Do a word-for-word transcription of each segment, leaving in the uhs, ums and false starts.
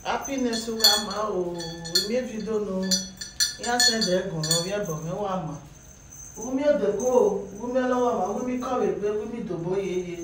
Happiness wa ma o mi video no ya send e gun no ye bo me wa ma u mi de ko u mi lo wa ma u mi ko we gbe u mi dobo yeye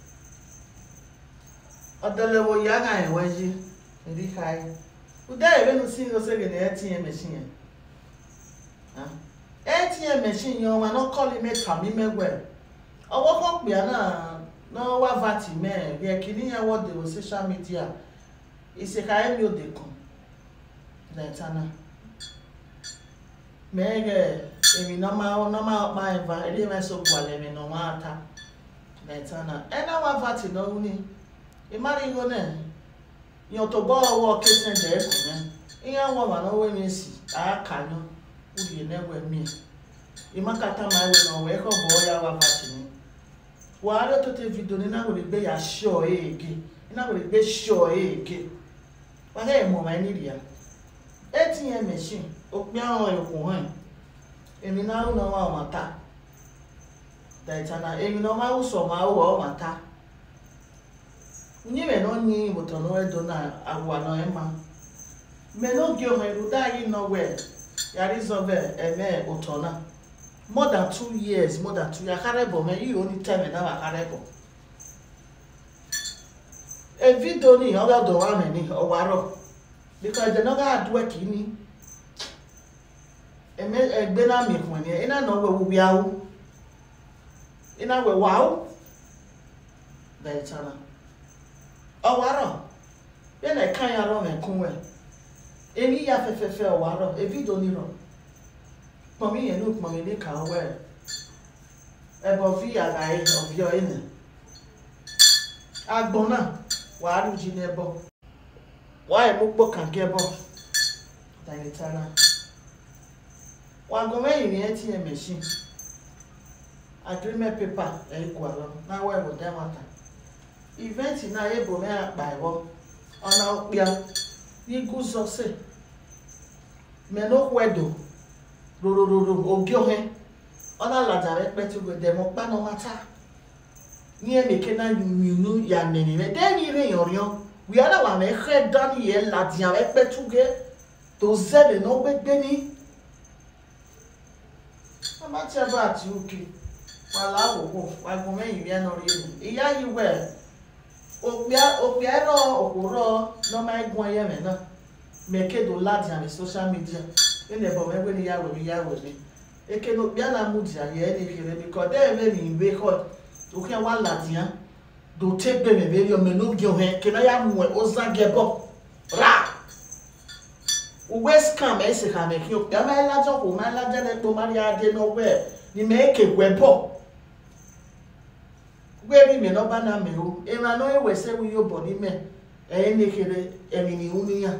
odele wo ya ga en weji ri kai u da e no sin no se ge na A T M machine ah A T M machine yo ma no call me tami megwe owo ko pe na no wa vati me bi e kini ya wo de social media ise ka emi odekun letana mege emi no ma no ma ma eva eri me so gwale me no ma ata letana ena wa vati no uni e mari go ne yo to bo wo kesen de ku me iya wo ma no we mi si aka no uri ne we mi e makata ma we no we ko bo ya wa vati ni wa ro to te video ni na go gbe ya sure ege ina go gbe sure ege wa he mo ma ni dia A T M machine o pe awon ekun han emi na ru na wa mata da itana emi no ma uso ma wo mata ni me no ni moto no e do na agwa no e ma me no gi o me ru da yi no we ya resolve e me otona more than two years more than two ya karebo me yi only time na wa karebo e video ni o ga do wa me ni o waro because the no ga do work ni e me e gbe na mi kun ni ina no we wo biawo ina we wow da itana o waro be na kan ya ro me kun we eni ya fefefe o waro e video ni ro pomi ye no pomi ni ka we e bo fi ya ga e of your in agbona wa ru ji ne bo wa e mo gbo kan ge bo da itana wa go me ni A T M machine agreement paper e equal na we wo dem ata event na e bo me apa e wo ona opia ni guzo se me no kwedo ro ro ro ro ogio he ona laja re pe tu go dem pa no mata ni e me ke na yunu ya me ni me de ni re yorion we ara wa me he dan ye la dia re pe tu ge to ze no gbegbe ni ama che ba ti uki wala wo wo wa go me yin ya no ri ni iya yi we opia opia ro okuro no ma egun ye me na me ke do la dia me social media ene bo me gbe ni ya we mi ya we mi eke no bia na mu dia ye ni kire because dey me ni record o ke wa la dia do take be me be yo me no gi o he ke na ya mu o za ge bo ra o we scam e se ka me ki o ya ma la jo ko ma la je ne to ma ya de no we ni me ke we bo we mi no ba na me o e ma no e we se wi yo body me e ni kire e mi ni uni ya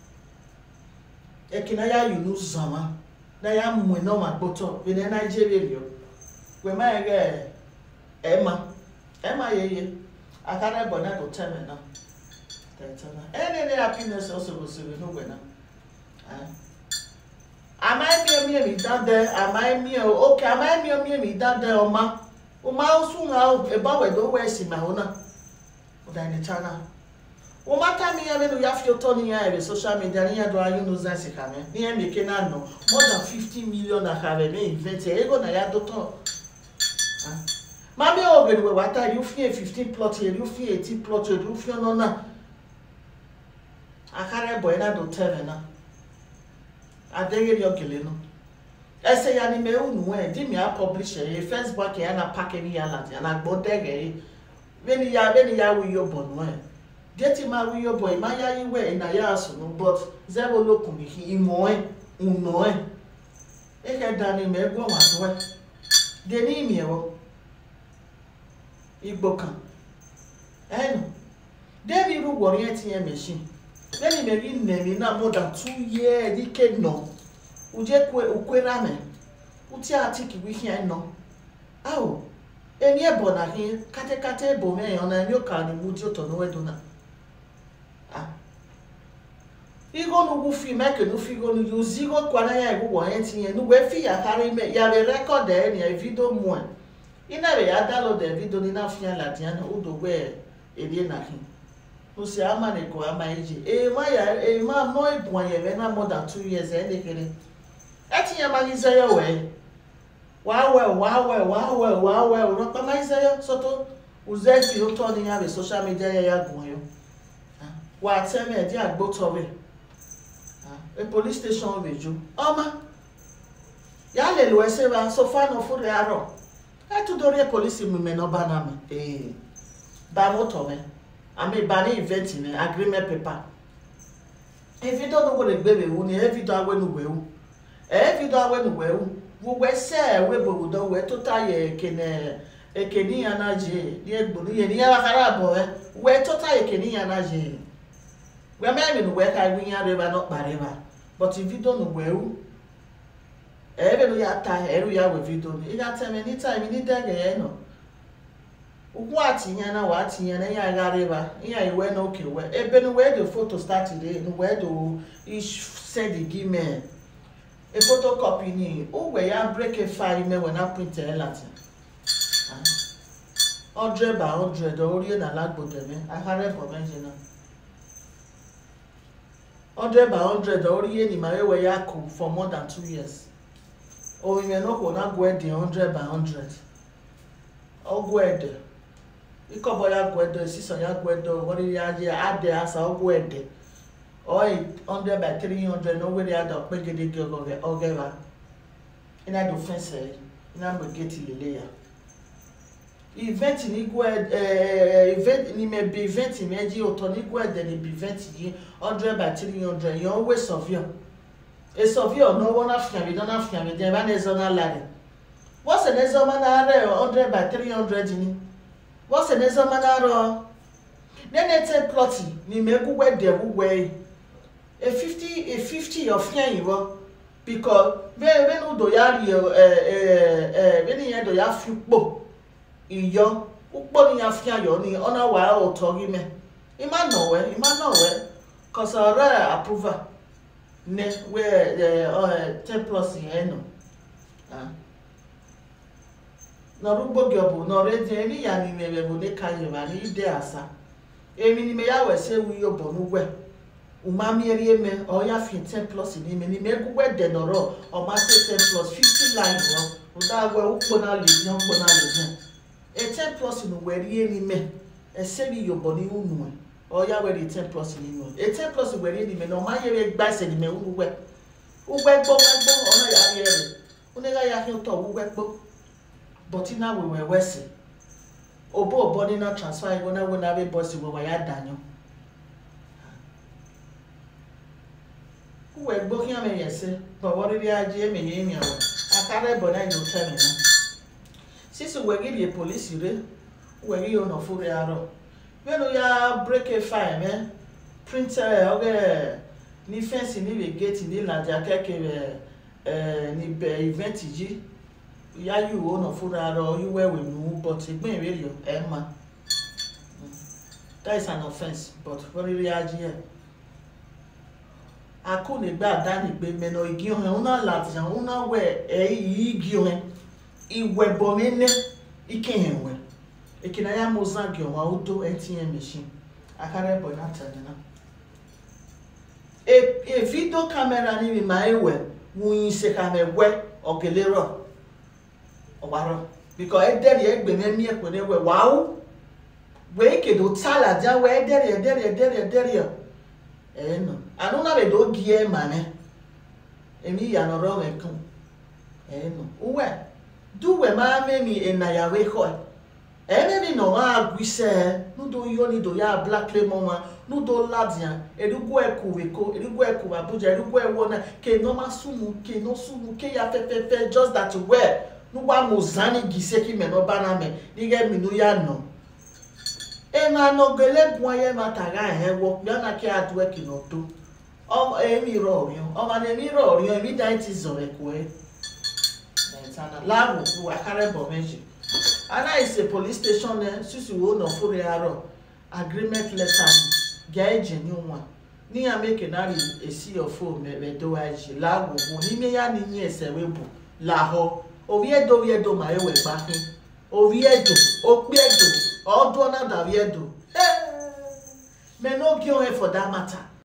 e kina ya yunu zama na ya mu no ma gboto we na Nigeria rio we ma ge e ma e ma ye ye akara bo na to teme na tetana any any happiness also go se we no we na ah am I mi mi da de am I mi o okay am I mi mi mi da de o ma o ma o su nga o e ba we do we si ma ho na o da ni chana o mata mi ya me no ya fi to ni ya e social media ni ya do ayu no zan se ka me ni e me ke na no more than fifty million na ka be me invest e go na ya do to ah ma me o be we wata you fi fifteen plot here you fi eighteen plot you fi no na akare boy na do tell na adege yo gele no ese ya ni me unu e di mi a publish e first back ya na pack ni ya la ya na gbo dege we ni ya we ni ya wi yo bonu e Jeti ma wi yo boy ma ya yi we na ya so no but zero lokun ni hi mo e uno e e ke dani me gbo wa to e de ni mi e wo igbo kan eh no de bi ru wo ri A T M machine de ni me ri ne mi na more than two years di ke no uje kwe ukwera me uti atiki wi hi no awo eni e bo na hi kate kate bo me ona ni o ka ni mu ti o to no we do na ah igo no gu fi me ke no fi go no you zigo kwa na ya igo wo yan ti yen no we fi ya carry me ya be record e ni e video mo ina be ya download the video ni na fi ya la ti an o do we e die na hin no se ama ne go ama eje e ma ya e ma no e bon ye na more than two years e de kere ati ya ma Isaiah we wa we wa we wa we wa we ro pa ma Isaiah soto uzefi o to ni ya be social media ya ya gun yo wa teme e di agbo to we a police station beju oma ya le lo ese ba so fa no fu re aro e tu dori police mu me no ba na me eh ba moto me ami ba ni event ni agreement paper if you don't know what gbebe wu ni if you don't we nu we wu if you don't we nu we wu wo we se we bo do we to ta ye kene ekeni ya na je ni egbo ni ye ni ya kara bo we we to ta ye keni ya na je we me me nu we ka wi ya river not bareba but if you don't know we wu ebe no ya ta eru ya we video ni ya tell me anytime ni dege ye no ugwu atinya na wa atinya na ya gareba ya iwe na okay we ebe no we the photo start today no we do is send the gimme a photocopy ni o we ya break a file me when I print e latin one hundred by one hundred ori na lagbo teme I hare for mention na one hundred by one hundred ori ni ma we ya ku for more than two years o mi me no ko na go e one hundred by one hundred o go e iko boya gwedo siso ya gwedo wori ya je ade asa ogwede oi one hundred by three hundred no we ada pegede gogo ogeva ina do fence ina mo geti lele ya event ni gwe eh event ni me be event me ji oto ni gwede ni be event yi one hundred by three hundred you always surveyor e surveyor no one afia we don't afia we dey ban ezona lare what's an ezoma na are one hundred by three hundred ni what's an examinaro? Then it's a plotty, ni me gugwe de gugwe. A fifty, a fifty of yan because when when do ya eh eh eh when you do ya fupo iyo upo ni afia yo ni ona wa o togi me. Ima no we, ima no we, cause ora approval ne we eh ten plus yen no. Ah. No rugbo gyobu no reje emi ya ni me bu ne kanye ba ni ide asa emi ni me ya we se wi yo bonu we umami eri me o ya fin ten plus ni me ni me gugwe de no ro o ma se ten plus fifty line ro o da we upo na le ni upo na le ni e ten plus no we ri ni me e se wi yo bonu unu o ya we ri ten plus ni no e ten plus we ri ni me no ma ye we gba se ni me unu we ugwe gbo gbo ona ya ye re une ga ya hin to ugwe gbo but ina we we wese obo obo ni na transfer e wona wona be boss we wa ya danyo we gbo kian me yese but what did I je me yin ya akare bo na you tell me na sisi we give the police re we gi ono fure aro we no ya break a file me printer oge ni fence ni we gate ni la ja keke eh ni be event ji ya you ono fura ro you we we nu but igbin re yo e ma that is an offense but for really aje akune gba dani pe meno igi ohen una lati an una we e igi ohen iwe bo mene ikenwe ekina ya mozangi o wa udo A T M machine akare bo na tadina e e video camera ni mi ma ewe wu yin se ka me we ogelero obaro because e dere egbe me mi epo ne we wow we ke do tala ja we dere dere dere dere eh no anu na be do gie mane emi ya no ro me kun eh no uwe du we ma me mi en na ya we ko e me mi no ma gwise nu do yo ni do ya black lemon ma nu do ladian edugu eku we ko edugu eku abuja edugu ewo na ke no ma sumu ke no sumu ke ya fe fe fe just that we nuwa mozani gise ki me no bana me dige mi nu ya no e ma no gele bua ye mataga he wo bia na ke adu ki no to o e mi ro ri o ma ne mi ro ri mi da ti zo e ko e sana la wo ku akare bo meji ana is a police station ne susu wo no fure aro agreement letter ga eje ni won ni ya make na ri esi of phone me be do aji la wo ni me ya ni ni ese we bu la ho Oviedo Oviedo ma ewe gbahin Oviedo Opiedo Odo na da Oviedo me no give away for that matter